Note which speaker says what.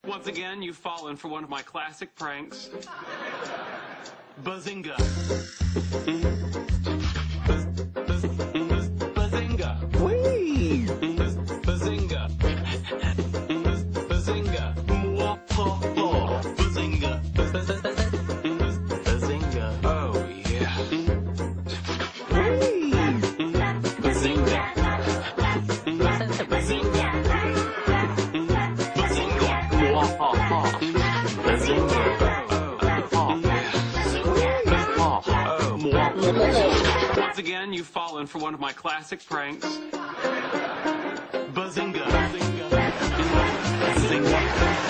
Speaker 1: Once again, you've fallen for one of my classic pranks. Bazzinga. Bazzinga.
Speaker 2: Whee!
Speaker 1: Bazzinga. Bazzinga. Bazzinga. Bazzinga. Oh, yeah.
Speaker 2: Whee!
Speaker 1: Bazzinga. Bazzinga. Once again, you've fallen for one of my classic pranks. Bazzinga. Bazzinga. Bazzinga.